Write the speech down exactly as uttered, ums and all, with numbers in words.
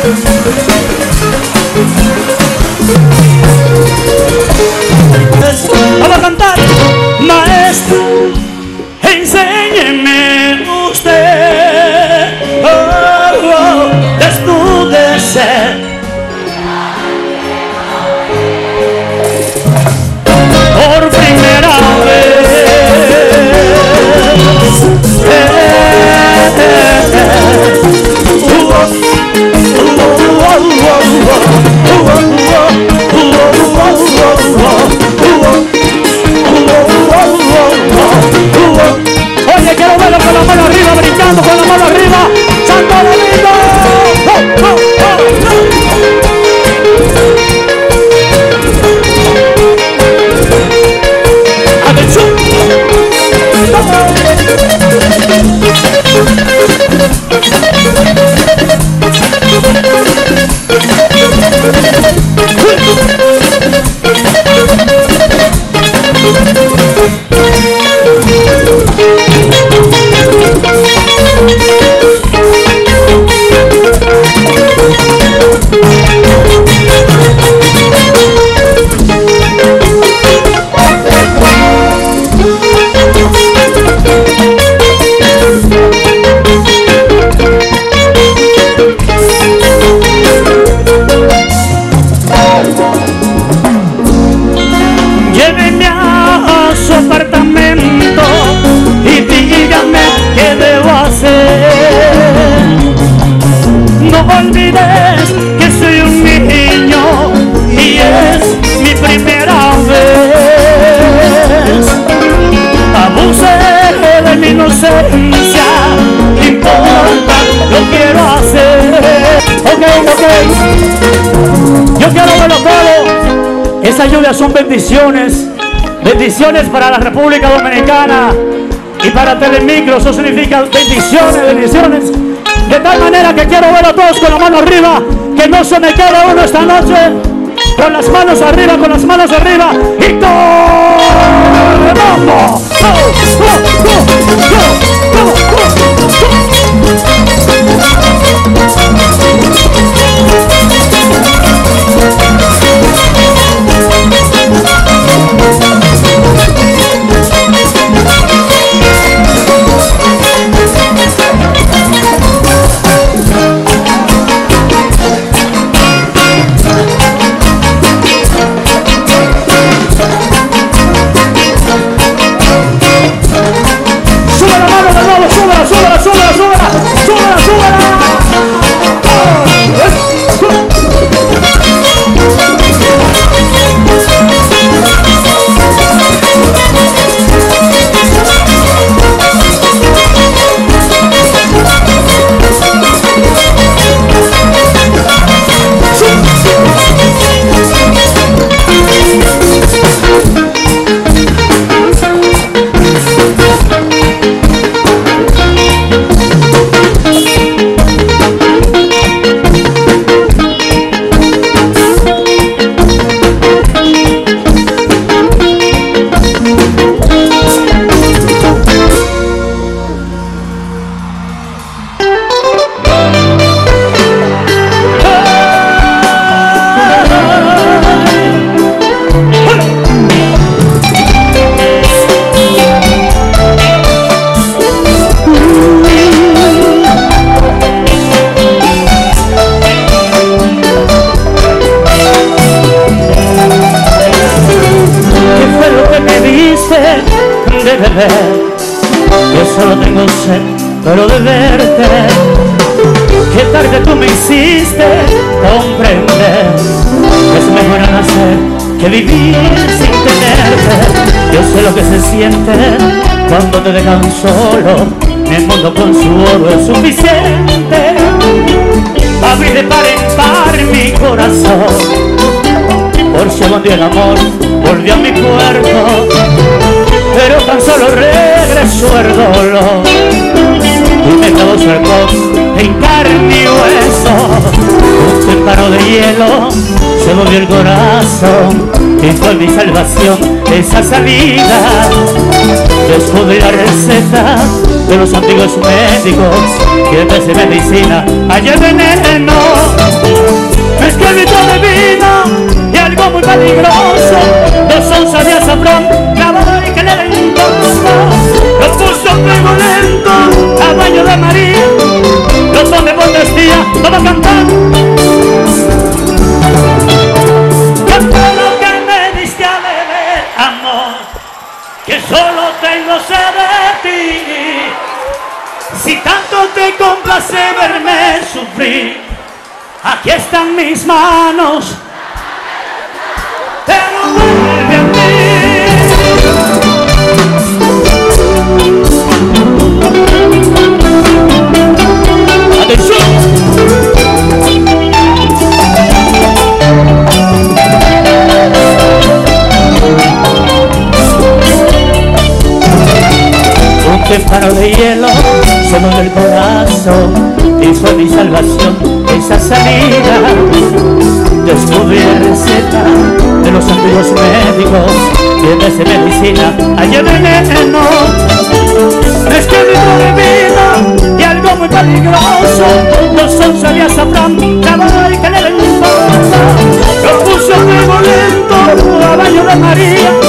Vamos a cantar. Maestro, enséñeme usted, oh, oh, desnúdese. Por primera vez. Eh, eh, eh. Uh, oh, uh, oh, uh, oh, uh, oh, uh, oh, oye, quiero verlo con la mano arriba, brincando con la mano arriba. ¡Santo Domingo! ¡Oh, oh, oh, lléveme a su apartamento y dígame qué debo hacer. No olvides que soy un niño y es mi primera vez. Abuse de mi inocencia, no importa, lo quiero hacer. Ok, ok, yo quiero verlo todo. Esas lluvias son bendiciones, bendiciones para la República Dominicana y para Telemicro. Eso significa bendiciones, bendiciones. De tal manera que quiero ver a todos con la mano arriba, que no se me quede uno esta noche. Con las manos arriba, con las manos arriba y todo. ¡Vamos! De beber, yo solo tengo sed, pero de verte. Qué tarde tú me hiciste comprender que es mejor nacer que vivir sin tenerte. Yo sé lo que se siente cuando te dejan solo. El mundo con su oro es suficiente. Abrí de par en par mi corazón, por si algún día el amor volvió a mi cuerpo. Pero tan solo regresó el dolor y me clavó su arcón en carne y hueso. Un témpano de hielo se movió el corazón y fue mi salvación esa salida. Descubrí la receta de los antiguos médicos que en vez de medicina hay el veneno. Es que el litro de vino y algo muy peligroso, dos onzas de azafrán, clavado y canela en polvo. Lo puso en fuego lento a baño de María, los hombres por testía, todos cantando. ¿Qué fue lo que me diste a beber, amor? Que solo tengo sed de ti. Si tanto te complace verme sufrir, aquí están mis manos, pero vuelve a mí. ¡Atención! Un disparo de hielo sobre el corazón y fue mi salvación esa salida. Descubrí la receta de los antiguos médicos y en vez de medicina hallé veneno. Mezclé litro de vino y algo muy peligroso, dos onzas de azafrán, clavado y canela en polvo. Lo puso a fuego lento a baño de María,